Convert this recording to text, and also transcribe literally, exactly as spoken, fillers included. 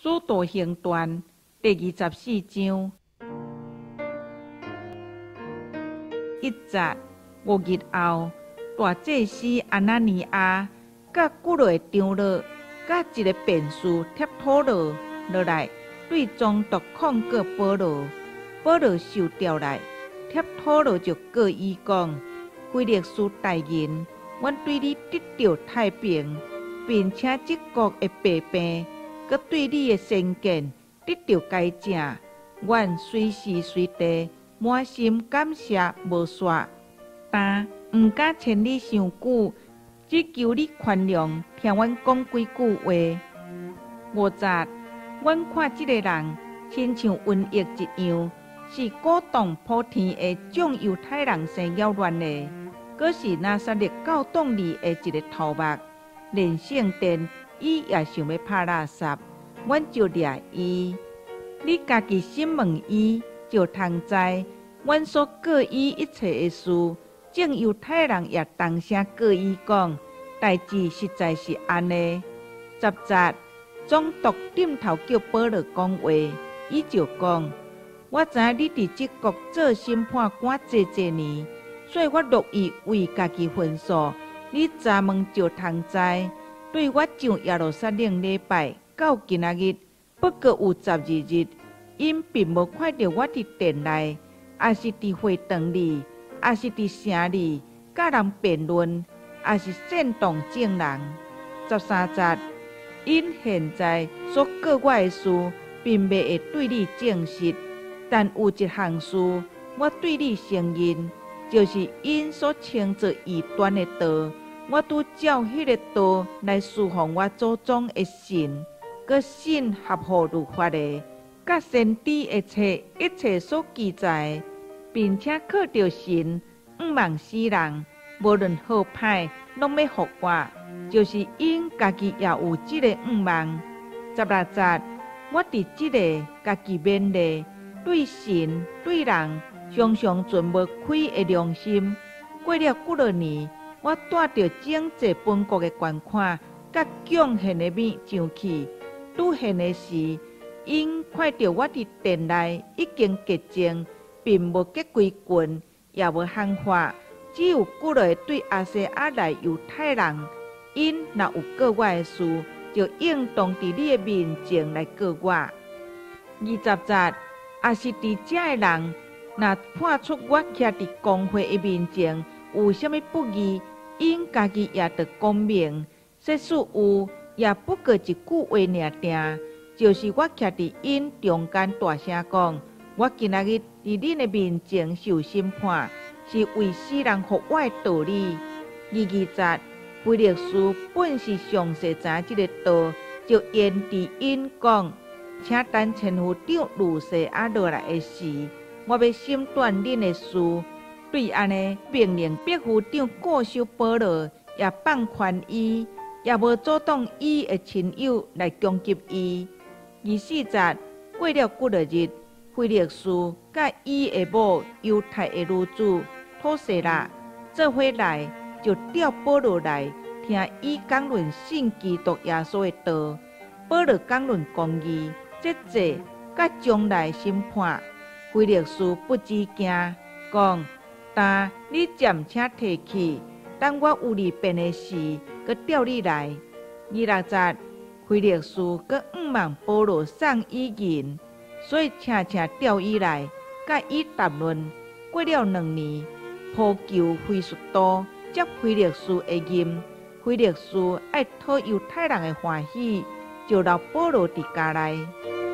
使徒行传第二十四章一节。五日后，大祭司安那尼亚甲几个长老甲一个辩士贴土罗落来，对总督控告保罗。保罗受调来，贴土罗就告伊讲：腓力斯大人，阮对你得到太平，并且这国的百病，佮对你的先见得到改正，阮随时随地满心感谢无煞，但毋敢牵你伤久，只求你宽容，听阮讲几句话。五节，阮看即个人亲像瘟疫一样，是鼓动普天的众犹太人生扰乱的，佫是拿撒勒教党里的一个头目，连圣殿伊也想要拍垃圾。阮就掠伊，你家己审问伊，就通知阮所告伊一切的事。众犹太人也同声告伊讲，代志实在是安尼。十节，总督点头叫保罗讲话，伊就讲：我知影你伫这国做审判官济济年，所以我乐意为家己分诉。你昨问就通知，对我上耶路撒冷礼拜到今仔日，不过有十二日，因并无看到我伫殿内，也是伫会堂里，也是伫城里，甲人辩论，也是煽动众人。十三节，因现在所告我的事，并未会对你证实，但有一项事，我对你承认，就是因所称作异端的道，我拄照迄个道来侍奉我祖宗的神，佮信合乎律法的，甲先知的册一切所记载，并且靠着神，毋望死人，无论好歹，拢要复活，就是因家己也有即个毋望。十六节，我伫即个家己勉励，对神对人，常常存无亏的良心。过了几多年，我带着整济本国的捐款，甲贡献的物上去。拄现的时，因看到我伫殿内已经洁净，并无结规群，也无犯法，只有几个对亚细亚来犹太人，因若有告我的事，就应当伫你的面前来告我。二十节，也是伫遮的人，若判出我徛伫公会的面前有啥物不义，因家己也得讲明。即使有，也不过一句话尔定，就是我徛伫因中间大声讲：我今仔日伫恁的面前受审判，是为使人服我的道理。二二节，腓力斯本是详细知影即个道，就言伫因讲：请等千夫长路西亚落来的时，我要审断恁的事。对安尼，命令百夫长固守保罗，也放宽伊，也无阻挡伊的亲友来攻击伊。二四节，过了几个日，腓力斯甲伊的某犹太的女子土西拉做伙来，就调保罗来听伊讲论信基督耶稣的道。保罗讲论公义、节制，甲将来审判。腓力斯不知惊，讲：但你暂且提起，等我有利便的事，佮调你来。二六节，腓力斯佮毋望保罗送伊银，所以请请调伊来，甲伊谈论。过了两年，普求非术多接腓力斯的任，腓力斯爱讨犹太人的欢喜，就留保罗伫家内。